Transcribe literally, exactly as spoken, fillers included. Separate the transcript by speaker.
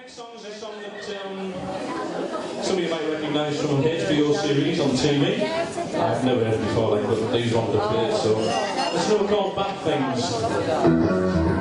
Speaker 1: next song is a song that um, some of you might recognise from the H B O series on T V. I've never heard it before, like, but these ones are played, so it's another called Bad Things.